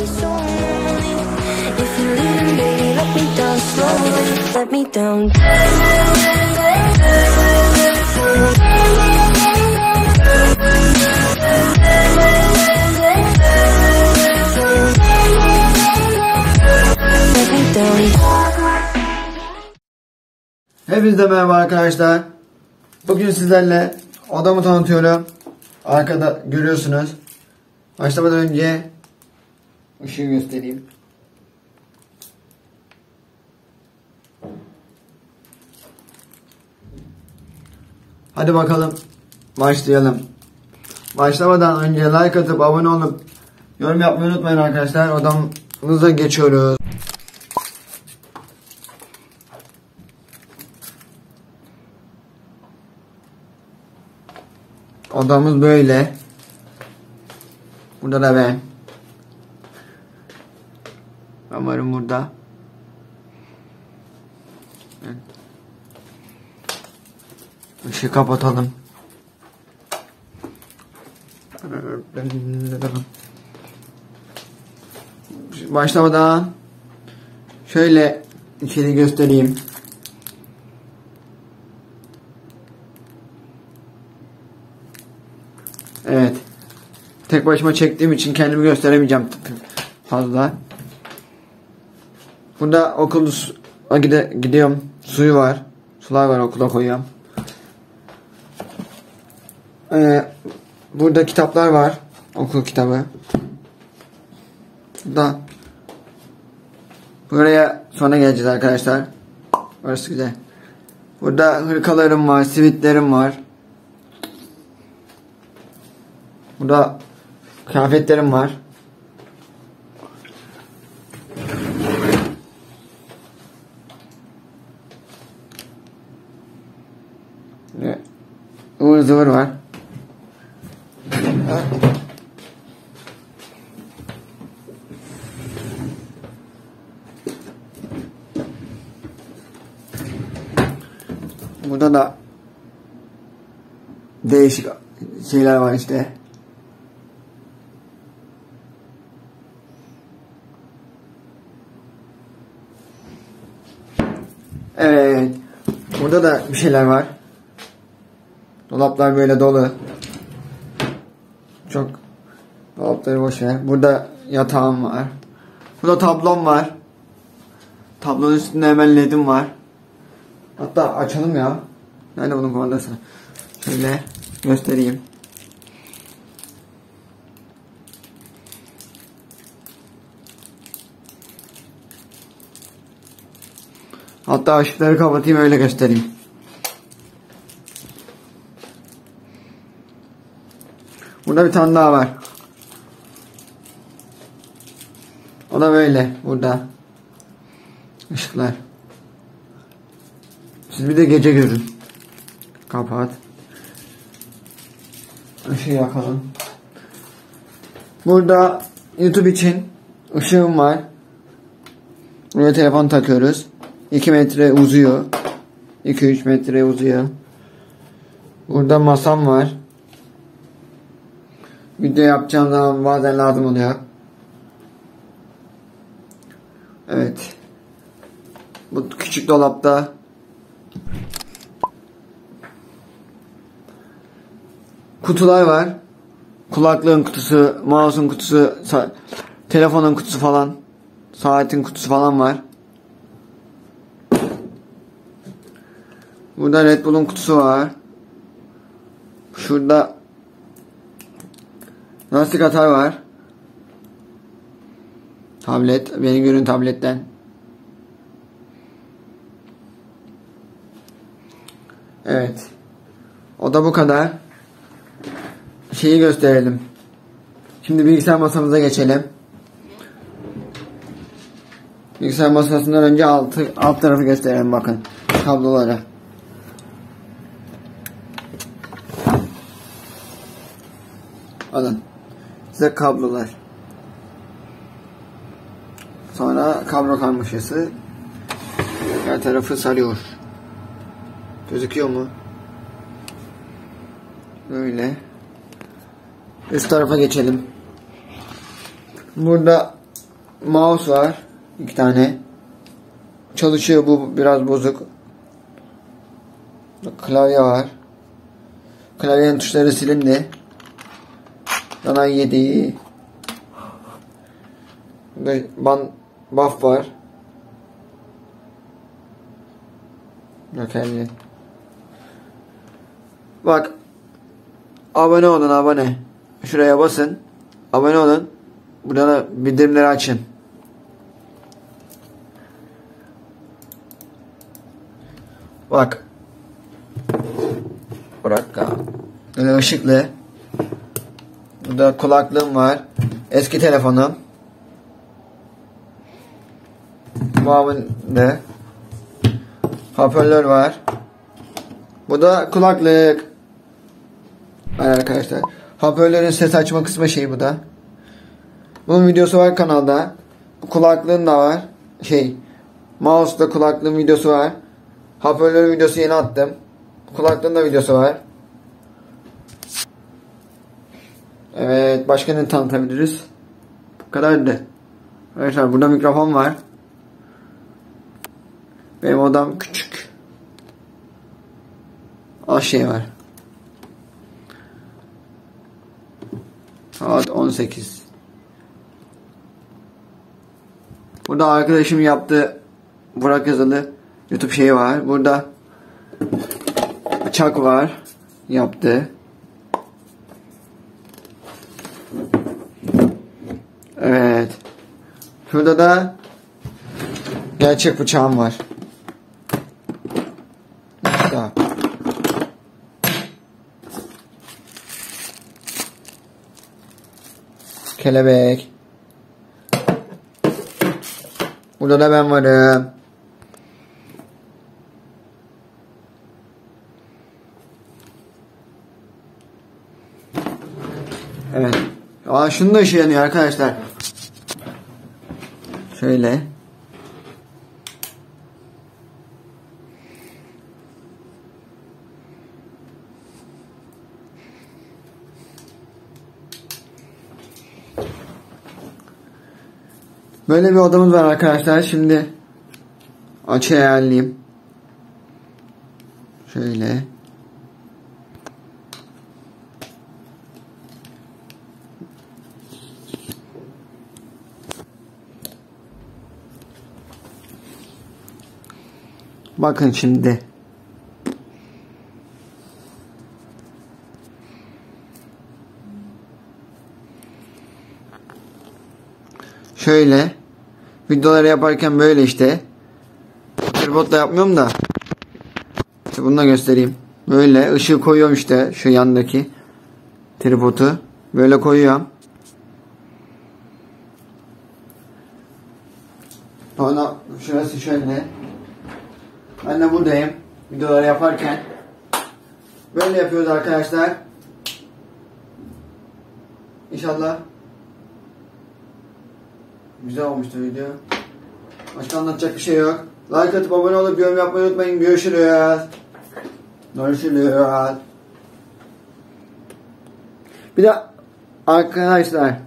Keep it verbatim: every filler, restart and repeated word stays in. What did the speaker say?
Hepinize merhaba arkadaşlar. Bugün sizlerle odamı tanıtıyorum. Arkada görüyorsunuz. Başlamadan önce ışığı göstereyim. Hadi bakalım başlayalım. Başlamadan önce like atıp abone olup yorum yapmayı unutmayın arkadaşlar. Odamıza geçiyoruz. Odamız böyle. Burada da ben. Ben varım burada. Evet. Işığı kapatalım. Başlamadan şöyle içeri göstereyim. Evet. Tek başıma çektiğim için kendimi gösteremeyeceğim fazla. Burada okul gide gidiyorum. Suyu var. Sular var, okula koyuyorum. Ee, burada kitaplar var. Okul kitabı. Burada. Buraya sonra geleceğiz arkadaşlar. Orası güzel. Burada hırkalarım var, sivitlerim var. Burada kıyafetlerim var. Ve ıvır zıvır var. Burada da değişik şeyler var işte. Evet. Burada da bir şeyler var. Dolaplar böyle dolu. Çok. Dolapları boş ver. Burada yatağım var. Burada tablom var. Tablonun üstünde hemen ledim var. Hatta açalım ya. Nerede bunun kumandası? Şöyle göstereyim. Hatta ışıkları kapatayım, öyle göstereyim. Burada bir tane daha var. O da böyle burada. Işıklar. Siz bir de gece görün. Kapat. Işığı yakalım. Burada YouTube için ışığım var. Buraya telefon takıyoruz. iki metre uzuyor. iki üç metre uzuyor. Burada masam var. Video yapacağım zaman bazen lazım oluyor. Evet. Bu küçük dolapta kutular var. Kulaklığın kutusu, mouse'un kutusu, telefonun kutusu falan, saatin kutusu falan var. Burada Red Bull'un kutusu var. Şurada lastik atar var. Tablet. Beni görün tabletten. Evet. O da bu kadar. Şeyi gösterelim. Şimdi bilgisayar masamıza geçelim. Bilgisayar masasından önce altı, alt tarafı gösterelim, bakın. Kabloları. Alın. Size kablolar. Sonra kablo karmaşası. Her tarafı sarıyor. Gözüküyor mu? Böyle. Üst tarafa geçelim. Burada mouse var. iki tane. Çalışıyor, bu biraz bozuk. Klavye var. Klavyenin tuşları silindi. Dana yedi. Ban buff var. Bakalım. Bak. Abone olun, abone. Şuraya basın. Abone olun. Burada da bildirimleri açın. Bak. Bırak ya. Böyle ışıklı. Burada kulaklığım var. Eski telefonum. Babamın da. Hoparlör var. Bu da kulaklık. Var arkadaşlar. Hoparlörün ses açma kısmı şey bu da. Bunun videosu var kanalda. Bu kulaklığın da var. Şey. Mouse'da kulaklığın videosu var. Hoparlörün videosu yeni attım. Kulaklığın da videosu var. Evet. Başka ne tanıtabiliriz? Bu kadardı. Arkadaşlar burada mikrofon var. Benim odam küçük. Az şey var. Saat on sekiz. Burada arkadaşım yaptı. Burak yazılı YouTube şeyi var. Burada bıçak var. Yaptı. Evet. Şurada da gerçek bıçağım var. Daha. Kelebek. Burada da ben varım. Evet. Aa, şunu da ışığı yanıyor arkadaşlar. Şöyle. Böyle bir odamız var arkadaşlar. Şimdi açı ayarlayayım. Şöyle. Bakın şimdi. Şöyle. Videoları yaparken böyle işte. Tripodla yapmıyorum da. İşte bunu da göstereyim. Böyle ışığı koyuyorum işte. Şu yandaki tripodu. Böyle koyuyorum. Sonra şurası şöyle. Ben de buradayım. Videoları yaparken. Böyle yapıyoruz arkadaşlar. İnşallah güzel olmuştur video. Başka anlatacak bir şey yok. Like atıp abone olup yorum yapmayı unutmayın. Görüşürüz. Görüşürüz. Bir de arkadaşlar